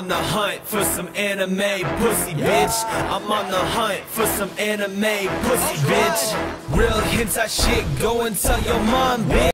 on the hunt for some anime pussy, bitch. I'm on the hunt for some anime pussy, bitch. Real hentai shit, go and tell your mom, bitch.